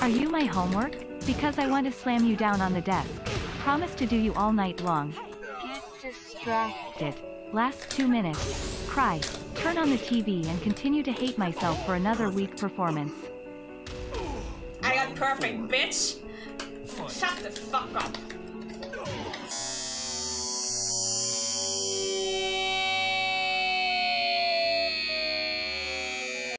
Are you my homework? Because I want to slam you down on the desk. Promise to do you all night long. Get distracted. Last 2 minutes. Cry. Turn on the TV and continue to hate myself for another weak performance. I got perfect, bitch! Shut the fuck up.